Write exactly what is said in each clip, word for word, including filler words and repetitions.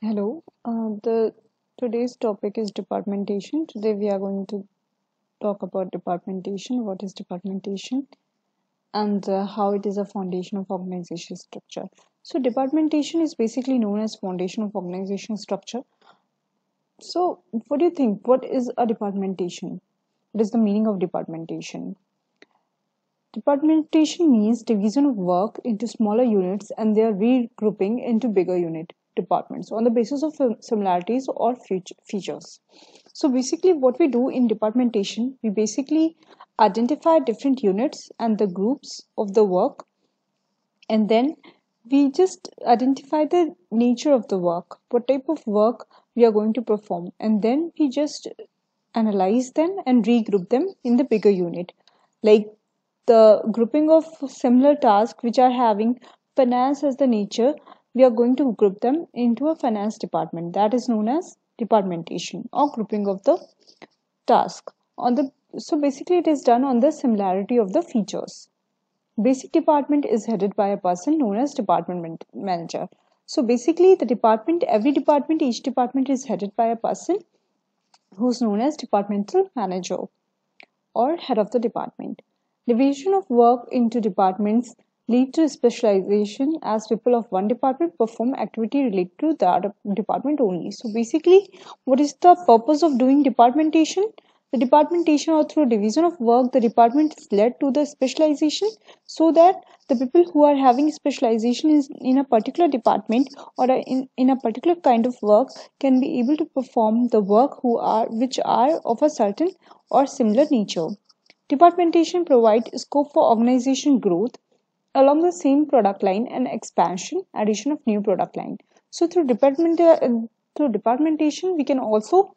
Hello. Uh, the today's topic is departmentation. Today we are going to talk about departmentation. What is departmentation, and uh, how it is a foundation of organization structure. So, departmentation is basically known as foundation of organization structure. So, what do you think? What is a departmentation? What is the meaning of departmentation? Departmentation means division of work into smaller units and their regrouping into bigger unit departments on the basis of similarities or features. So basically what we do in departmentation, we basically identify different units and the groups of the work, and then we just identify the nature of the work, what type of work we are going to perform, and then we just analyze them and regroup them in the bigger unit. Like the grouping of similar tasks which are having finance as the nature, we are going to group them into a finance department. That is known as departmentation or grouping of the task on the so basically it is done on the similarity of the features. Basic department is headed by a person known as department manager. So basically the department, every department, each department is headed by a person who's known as departmental manager or head of the department. Division of work into departments lead to specialization as people of one department perform activity related to that department only. So basically, what is the purpose of doing departmentation? The departmentation, or through division of work, the department is led to the specialization so that the people who are having specialization is in a particular department or in, in a particular kind of work can be able to perform the work who are which are of a certain or similar nature. Departmentation provides scope for organization growth along the same product line and expansion, addition of new product line. So through department uh, through departmentation, we can also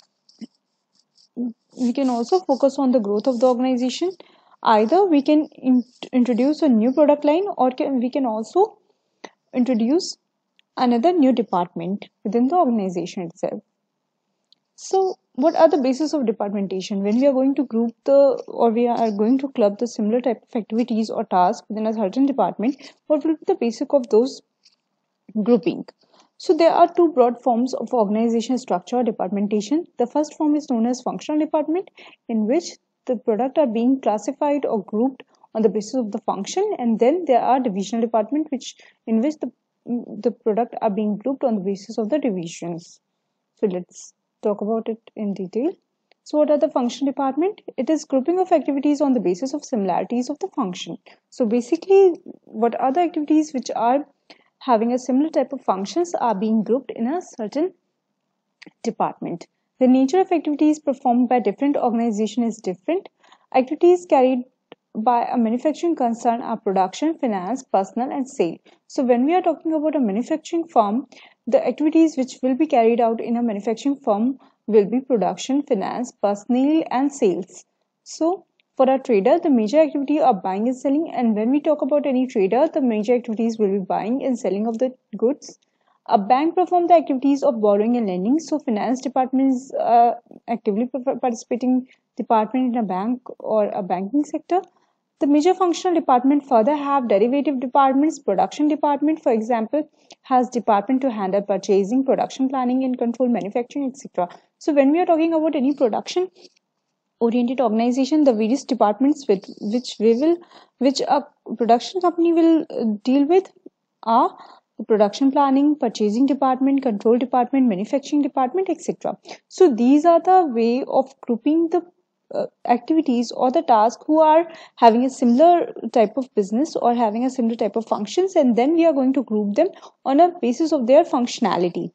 we can also focus on the growth of the organization. Either we can in, introduce a new product line, or can, we can also introduce another new department within the organization itself. So, what are the basis of departmentation? When we are going to group the or we are going to club the similar type of activities or tasks within a certain department, what will be the basic of those grouping? So, there are two broad forms of organization structure or departmentation. The first form is known as functional department, in which the product are being classified or grouped on the basis of the function, and then there are divisional department, which in which the the product are being grouped on the basis of the divisions. So let's talk about it in detail. So what are the function department? It is grouping of activities on the basis of similarities of the function. So basically, what are the activities which are having a similar type of functions are being grouped in a certain department. The nature of activities performed by different organizations is different. Activities carried by a manufacturing concern are production, finance, personnel, and sale. So when we are talking about a manufacturing firm, the activities which will be carried out in a manufacturing firm will be production, finance, personnel, and sales. So for a trader, the major activity are buying and selling. And when we talk about any trader, the major activities will be buying and selling of the goods. A bank performs the activities of borrowing and lending. So finance department is uh, actively participating department in a bank or a banking sector. The major functional department further have derivative departments. Production department, for example, has department to handle purchasing, production planning and control, manufacturing, et cetera. So when we are talking about any production oriented organization, the various departments with which we will, which a production company will deal with are the production planning, purchasing department, control department, manufacturing department, et cetera. So these are the way of grouping the uh, activities or the task who are having a similar type of business or having a similar type of functions, and then we are going to group them on a basis of their functionality.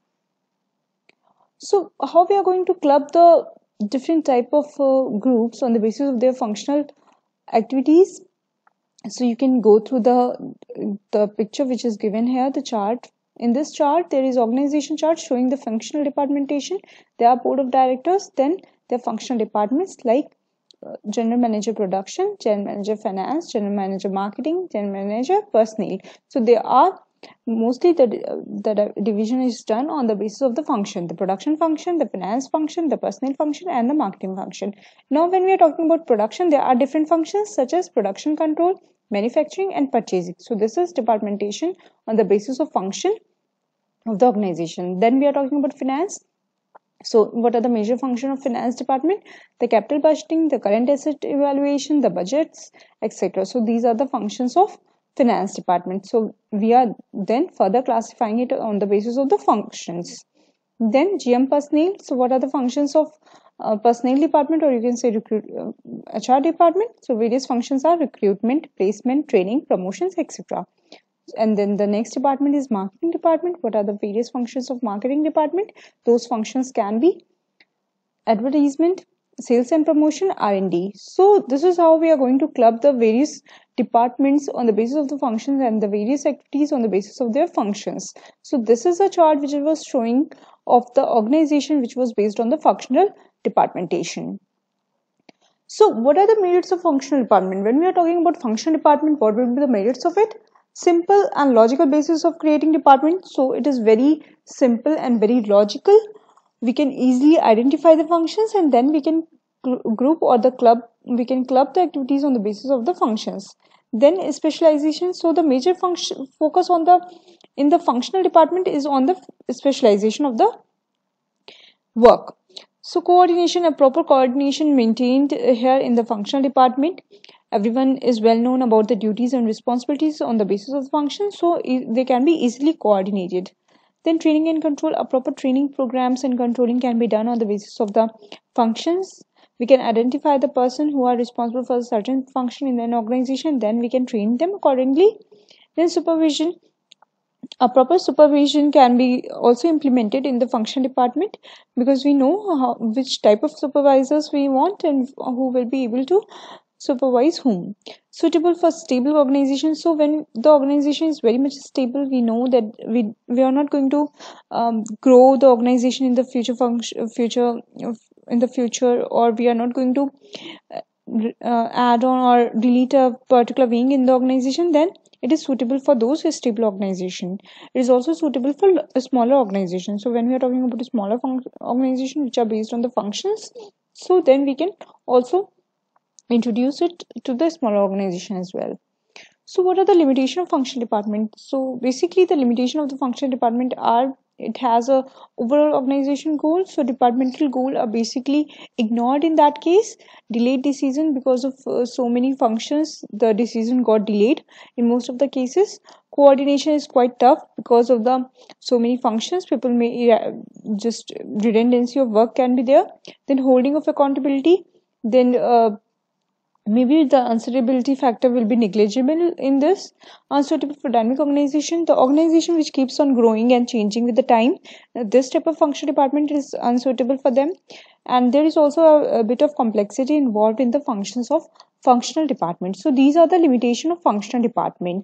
So how we are going to club the different type of uh, groups on the basis of their functional activities? So you can go through the the picture which is given here, the chart. In this chart, there is organization chart showing the functional departmentation. There are board of directors, then there are functional departments like uh, general manager production, general manager finance, general manager marketing, general manager personnel. So there are mostly the, the division is done on the basis of the function, the production function, the finance function, the personnel function, and the marketing function. Now when we are talking about production, there are different functions such as production control, manufacturing, and purchasing. So this is departmentation on the basis of function. of the organization. Then we are talking about finance. So what are the major functions of finance department? The capital budgeting, the current asset evaluation, the budgets, et cetera. So these are the functions of finance department. So we are then further classifying it on the basis of the functions. Then G M personnel. So what are the functions of uh, personnel department, or you can say recruit uh, H R department? So various functions are recruitment, placement, training, promotions, et cetera. And then the next department is marketing department. What are the various functions of marketing department? Those functions can be advertisement, sales and promotion, R and D. So this is how we are going to club the various departments on the basis of the functions and the various activities on the basis of their functions. So this is a chart which was showing of the organization which was based on the functional departmentation. So what are the merits of functional department? When we are talking about functional department, what will be the merits of it? Simple and logical basis of creating department. So it is very simple and very logical. We can easily identify the functions, and then we can group or the club, we can club the activities on the basis of the functions. Then specialization. So the major function focus on the in the functional department is on the specialization of the work. So coordination, a proper coordination maintained here in the functional department. Everyone is well known about the duties and responsibilities on the basis of the function, so they can be easily coordinated. Then training and control, a proper training programs and controlling can be done on the basis of the functions. We can identify the person who are responsible for a certain function in an organization, then we can train them accordingly. Then supervision, a proper supervision can be also implemented in the function department, because we know how, which type of supervisors we want and who will be able to supervise whom. Suitable for stable organization. So when the organization is very much stable, we know that we we are not going to um, grow the organization in the future function future in the future, or we are not going to uh, add on or delete a particular wing in the organization. Then it is suitable for those stable organization. It is also suitable for a smaller organization. So when we are talking about a smaller organization which are based on the functions, so then we can also introduce it to the smaller organization as well. So what are the limitation of function department? So basically the limitation of the function department are, it has a overall organization goal, so departmental goal are basically ignored in that case. Delayed decision, because of uh, so many functions the decision got delayed in most of the cases. Coordination is quite tough because of the so many functions, people may uh, just redundancy of work can be there. Then holding of accountability, then uh, maybe the unsuitability factor will be negligible in this. Unsuitable for dynamic organization, the organization which keeps on growing and changing with the time, this type of function department is unsuitable for them. And there is also a, a bit of complexity involved in the functions of functional department. So these are the limitation of functional department.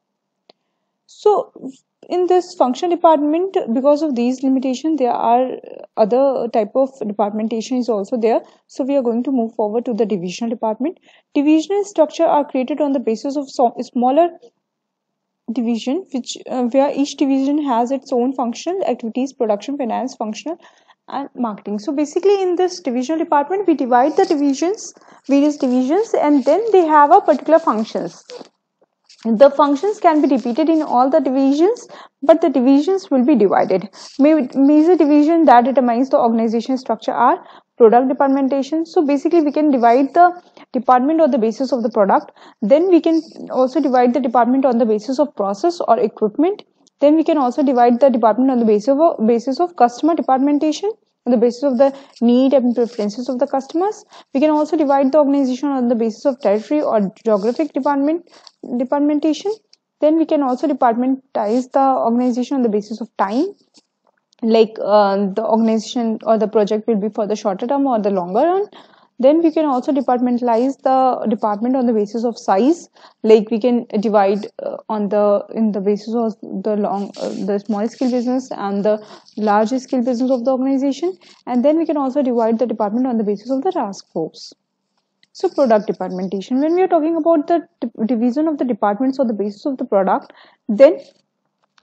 So in this function department, because of these limitations, there are other type of departmentation is also there. So we are going to move forward to the divisional department. Divisional structure are created on the basis of so smaller division, which uh, where each division has its own functional activities: production, finance, functional, and marketing. So basically in this divisional department, we divide the divisions, various divisions, and then they have a particular functions. The functions can be repeated in all the divisions, but the divisions will be divided. Major division that determines the organization structure are product departmentation. So basically we can divide the department on the basis of the product. Then we can also divide the department on the basis of process or equipment. Then we can also divide the department on the basis of, basis of customer departmentation, on the basis of the need and preferences of the customers. We can also divide the organization on the basis of territory or geographic department departmentation. Then we can also departmentize the organization on the basis of time, like uh, the organization or the project will be for the shorter term or the longer run. Then we can also departmentalize the department on the basis of size, like we can divide uh, on the in the basis of the long uh, the small scale business and the large scale business of the organization. And then we can also divide the department on the basis of the task force. So product departmentation, when we are talking about the division of the departments on the basis of the product, then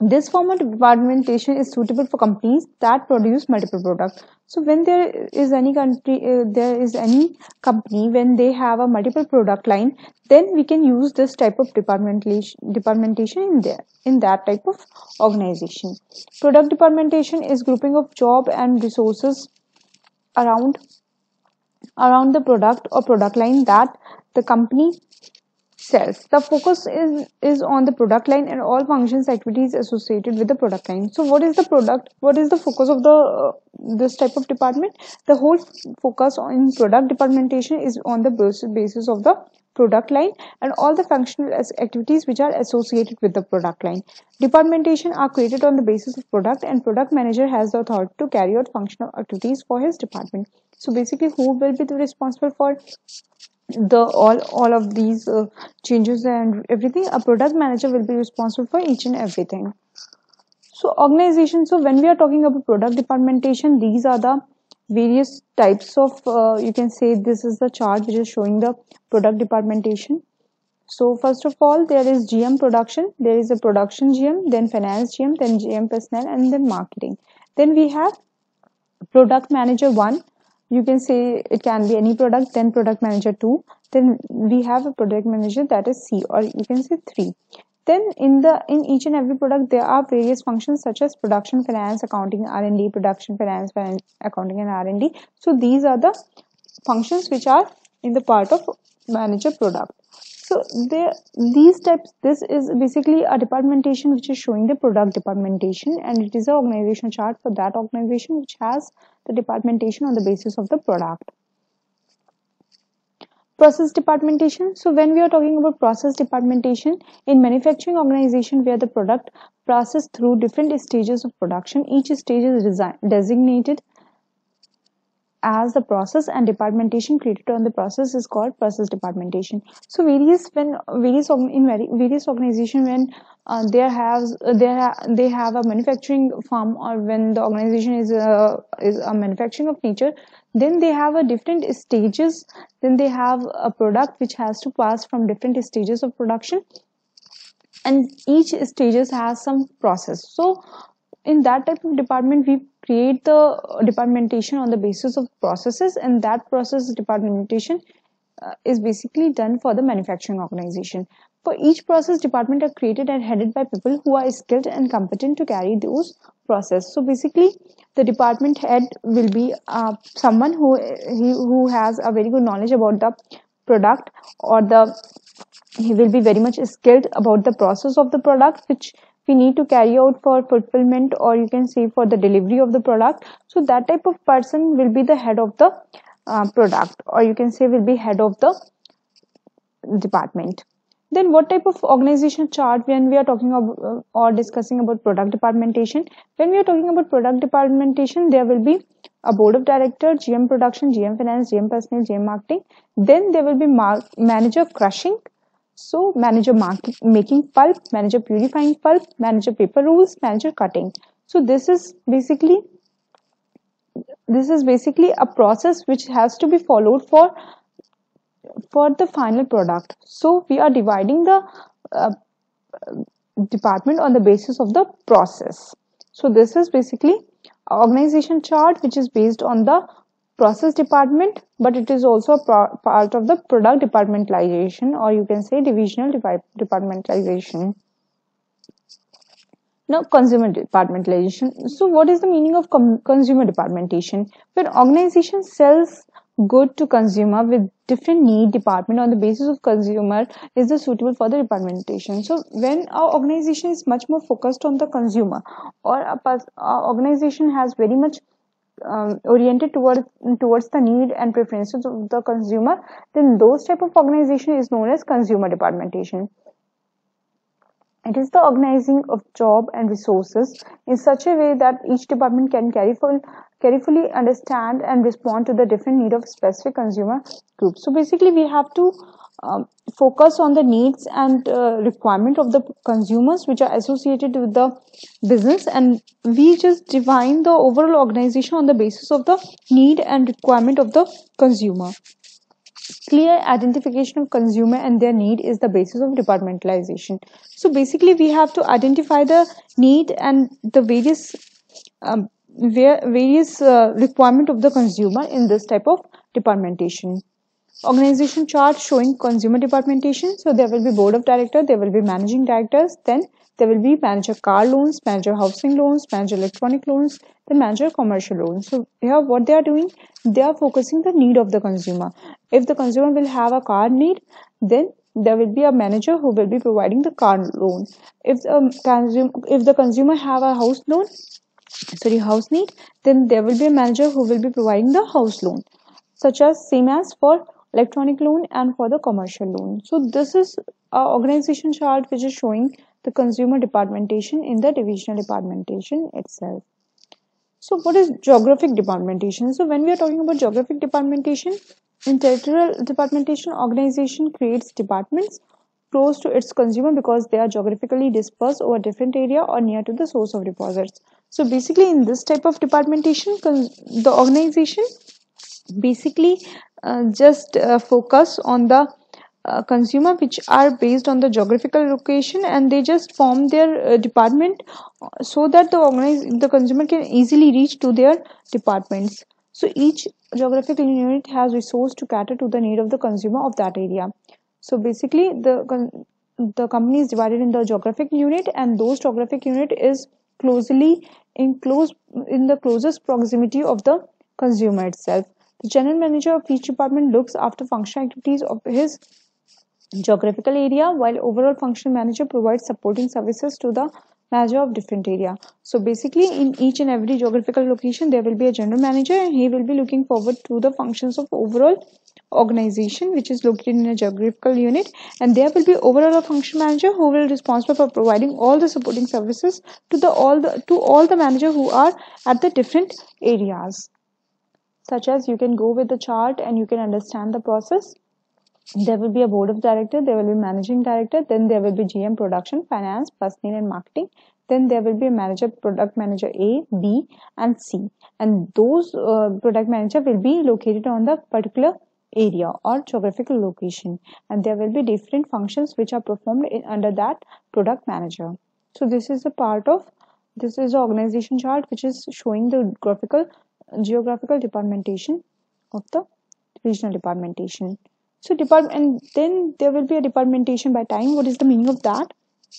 This form of departmentation is suitable for companies that produce multiple products. So when there is any country, uh, there is any company when they have a multiple product line, then we can use this type of departmentation, departmentation in there in that type of organization. Product departmentation is grouping of job and resources around around the product or product line that the company sells. The focus is, is on the product line and all functions activities associated with the product line. So what is the product? What is the focus of the uh, this type of department? The whole focus on product departmentation is on the basis of the product line and all the functional activities which are associated with the product line. Departmentation are created on the basis of product, and product manager has the authority to carry out functional activities for his department. So basically, who will be the responsible for the all all of these uh, changes and everything? A product manager will be responsible for each and everything. So organization, so when we are talking about product departmentation, these are the various types of uh, you can say this is the chart which is showing the product departmentation. So first of all, there is G M production, there is a production G M, then finance G M, then G M personnel, and then marketing. Then we have product manager one. You can say it can be any product, then product manager two. Then we have a product manager that is C, or you can say three. Then in the in each and every product there are various functions such as production, finance, accounting, R and D, production, finance, finance, accounting, and R and D. So these are the functions which are in the part of manager product. So there these types, this is basically a departmentation which is showing the product departmentation, and it is an organization chart for that organization which has the departmentation on the basis of the product. Process departmentation. So when we are talking about process departmentation in manufacturing organization where the product processed through different stages of production, each stage is designated as the process, and departmentation created on the process is called process departmentation. So various when various in various organization when uh, there has there ha, they have a manufacturing firm, or when the organization is a, is a manufacturing of nature, then they have a different stages. Then they have a product which has to pass from different stages of production, and each stages has some process. So in that type of department, we create the departmentation on the basis of processes, and that process departmentation uh, is basically done for the manufacturing organization. For each process, department are created and headed by people who are skilled and competent to carry those process. So basically, the department head will be uh, someone who he, who has a very good knowledge about the product, or the he will be very much skilled about the process of the product which we need to carry out for fulfillment, or you can say for the delivery of the product. So that type of person will be the head of the uh, product, or you can say will be head of the department. Then what type of organization chart when we are talking about uh, or discussing about product departmentation? When we are talking about product departmentation, there will be a board of director, G M production, G M finance, G M personnel, G M marketing. Then there will be manager crushing. So manager market, making pulp, manager purifying pulp, manager paper rolls, manager cutting. So this is basically this is basically a process which has to be followed for for the final product. So we are dividing the uh, department on the basis of the process. So this is basically an organization chart which is based on the process department, but it is also a part of the product departmentalization, or you can say divisional departmentalization. Now, consumer departmentalization. So what is the meaning of consumer departmentation? When organization sells good to consumer with different need, department on the basis of consumer is the suitable for the departmentation. So when our organization is much more focused on the consumer, or a our organization has very much Um, oriented towards towards the need and preferences of the consumer, then those type of organization is known as consumer departmentation. It is the organizing of job and resources in such a way that each department can careful, carefully understand and respond to the different need of specific consumer groups. So basically, we have to um, focus on the needs and uh, requirement of the consumers which are associated with the business, and we just define the overall organization on the basis of the need and requirement of the consumer. Clear identification of consumer and their need is the basis of departmentalization. So basically we have to identify the need and the various um, various uh, requirement of the consumer in this type of departmentation. Organization chart showing consumer departmentation. So there will be board of director, there will be managing directors, then there will be manager car loans, manager housing loans, manager electronic loans, then manager commercial loans. So here what they are doing, they are focusing the need of the consumer. If the consumer will have a car need, then there will be a manager who will be providing the car loan. If the consumer, if the consumer have a house loan, sorry house need, then there will be a manager who will be providing the house loan, such as same as for electronic loan and for the commercial loan. So this is a organization chart which is showing the consumer departmentation in the divisional departmentation itself. So what is geographic departmentation? So when we are talking about geographic departmentation, in territorial departmentation, organization creates departments close to its consumer because they are geographically dispersed over different area or near to the source of deposits. So basically in this type of departmentation, the organization basically uh, just uh, focus on the uh, consumer which are based on the geographical location, and they just form their uh, department so that the organize the consumer can easily reach to their departments. So each geographical unit has resource to cater to the need of the consumer of that area. So basically the the company is divided in the geographic unit, and those geographic unit is closely in close in the closest proximity of the consumer itself. The general manager of each department looks after functional activities of his geographical area, while overall functional manager provides supporting services to the manager of different area. So basically in each and every geographical location there will be a general manager, and he will be looking forward to the functions of overall organization which is located in a geographical unit, and there will be overall a function manager who will be responsible for providing all the supporting services to the all the to all the manager who are at the different areas. Such as, you can go with the chart and you can understand the process. There will be a board of director, there will be managing director, then there will be G M production, finance, personnel and marketing, then there will be a manager, product manager A, B and C, and those uh, product manager will be located on the particular area or geographical location, and there will be different functions which are performed in, under that product manager. So this is a part of this is the organization chart which is showing the graphical geographical departmentation of the regional departmentation. So department, and then there will be a departmentation by time. What is the meaning of that?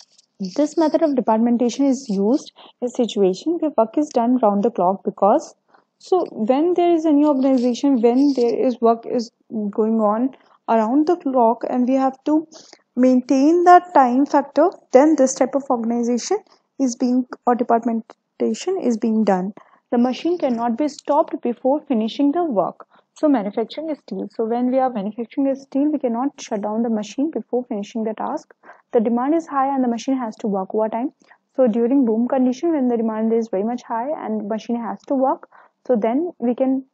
This method of departmentation is used in a situation where work is done round the clock, because so when there is a new organization, when there is work is going on around the clock and we have to maintain that time factor, then this type of organization is being or departmentation is being done. The machine cannot be stopped before finishing the work. So manufacturing is steel. So when we are manufacturing a steel, we cannot shut down the machine before finishing the task. The demand is high and the machine has to work over time. So during boom condition, when the demand is very much high and machine has to work, so then we can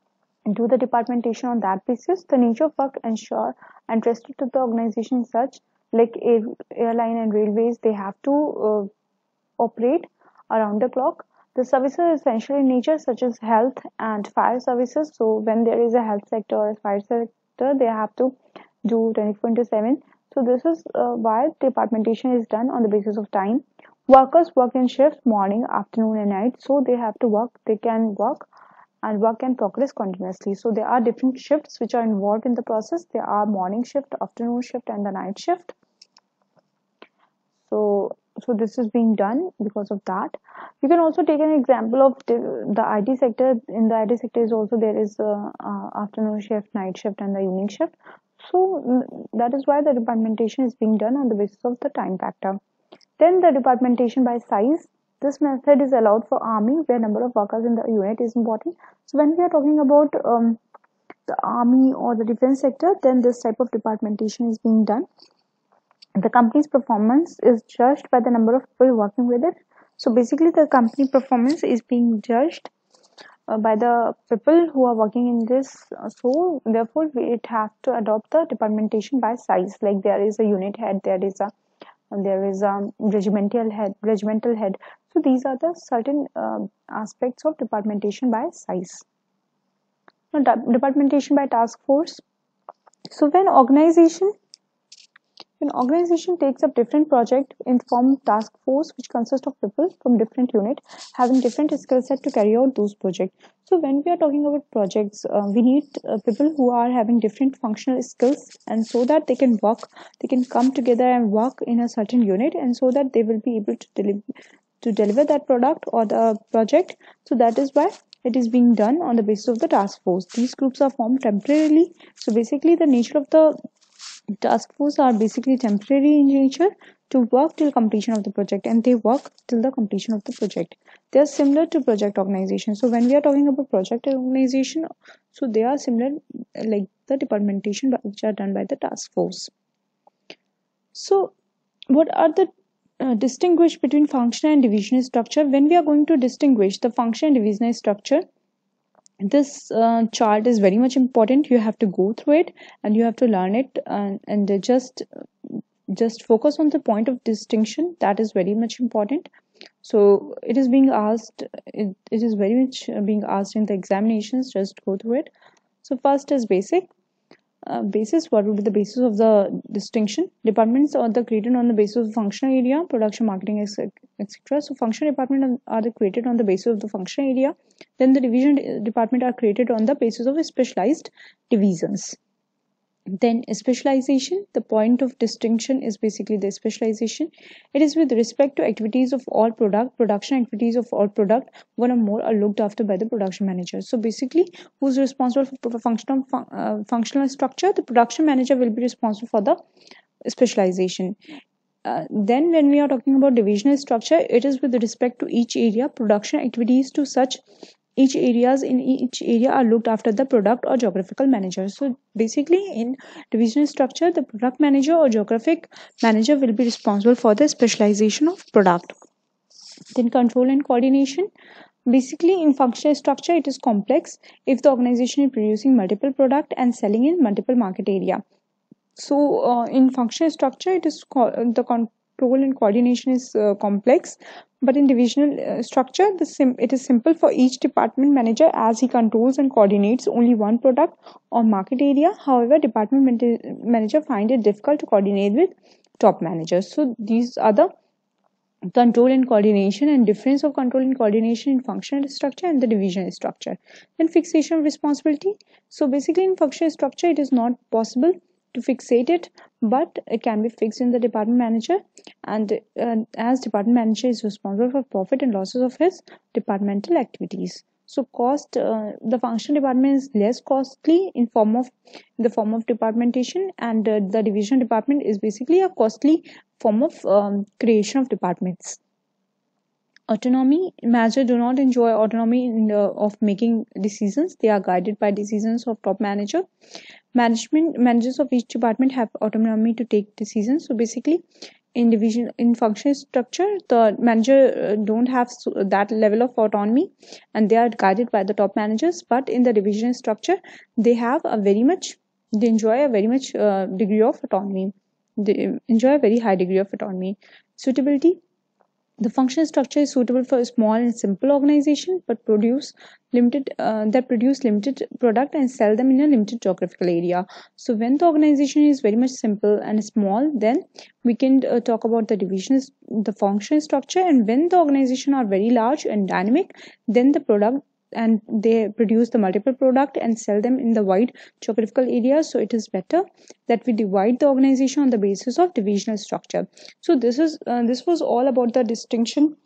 do the departmentation on that basis. The nature of work ensure and trusted to the organization such like air, airline and railways, they have to uh, operate around the clock. The services are essential in nature, such as health and fire services. So when there is a health sector or a fire sector, they have to do twenty-four into seven. So this is uh, why departmentation is done on the basis of time. Workers work in shifts, morning, afternoon and night. So they have to work, they can work and work and progress continuously. So there are different shifts which are involved in the process. There are morning shift, afternoon shift and the night shift. So so this is being done because of that. You can also take an example of the, the I T sector. In the I T sector is also there is a, a afternoon shift, night shift and the evening shift. So that is why the departmentation is being done on the basis of the time factor. Then the departmentation by size. This method is allowed for army where number of workers in the unit is important. So when we are talking about um, the army or the defense sector, then this type of departmentation is being done. The company's performance is judged by the number of people working with it. So basically the company performance is being judged uh, by the people who are working in this. So therefore it has to adopt the departmentation by size. Like there is a unit head, there is a there is a regimental head, regimental head. So these are the certain uh, aspects of departmentation by size. Now departmentation by task force. So when organization An organization takes up different project in form task force, which consists of people from different unit having different skill set to carry out those projects. So when we are talking about projects, uh, we need uh, people who are having different functional skills, and so that they can work, they can come together and work in a certain unit, and so that they will be able to deliver to deliver that product or the project. So that is why it is being done on the basis of the task force. These groups are formed temporarily. So basically, the nature of the task force are basically temporary in nature to work till completion of the project, and they work till the completion of the project. They are similar to project organization. So when we are talking about project organization, so they are similar like the departmentation which are done by the task force. So what are the uh, distinguish between function and divisional structure? When we are going to distinguish the function and divisional structure, this uh, chart is very much important. You have to go through it and you have to learn it, and, and just just focus on the point of distinction. That is very much important. So it is being asked, it, it is very much being asked in the examinations. Just go through it. So first is basic. Uh, basis, what would be the basis of the distinction? Departments are the created on the basis of functional area, production, marketing, etc. So functional department are the created on the basis of the functional area. Then the division department are created on the basis of specialized divisions. Then specialization, the point of distinction is basically the specialization. It is with respect to activities of all product, production activities of all product, one or more are looked after by the production manager. So basically, who's responsible for functional uh, functional structure? The production manager will be responsible for the specialization. Uh, then when we are talking about divisional structure, it is with respect to each area, production activities to such each areas in each area are looked after the product or geographical manager. So basically in divisional structure, the product manager or geographic manager will be responsible for the specialization of product. Then control and coordination. Basically in functional structure, it is complex if the organization is producing multiple product and selling in multiple market area. So uh, in functional structure, it is the control and coordination is uh, complex, but in divisional uh, structure, the sim- it is simple for each department manager as he controls and coordinates only one product or market area. However, department man- manager find it difficult to coordinate with top managers. So these are the control and coordination, and difference of control and coordination in functional structure and the divisional structure. Then fixation of responsibility. So basically in functional structure, it is not possible to fixate it, but it can be fixed in the department manager, and uh, as department manager is responsible for profit and losses of his departmental activities. So cost, uh, the function department is less costly in form of in the form of departmentation, and uh, the division department is basically a costly form of um, creation of departments. Autonomy, manager do not enjoy autonomy in the, of making decisions. They are guided by decisions of top manager. Management managers of each department have autonomy to take decisions. So basically in division in functional structure, the manager don't have that level of autonomy and they are guided by the top managers. But in the division structure, they have a very much they enjoy a very much uh, degree of autonomy. They enjoy a very high degree of autonomy. Suitability, the functional structure is suitable for a small and simple organization, but produce limited uh, that produce limited product and sell them in a limited geographical area. So when the organization is very much simple and small, then we can uh, talk about the divisions, the functional structure. And when the organization are very large and dynamic, then the product and they produce the multiple product and sell them in the wide geographical areas. So it is better that we divide the organization on the basis of divisional structure. So this is uh, this was all about the distinction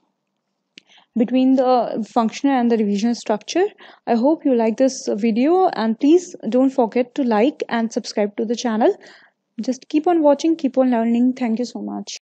between the functional and the divisional structure. I hope you like this video, and please don't forget to like and subscribe to the channel. Just keep on watching, keep on learning. Thank you so much.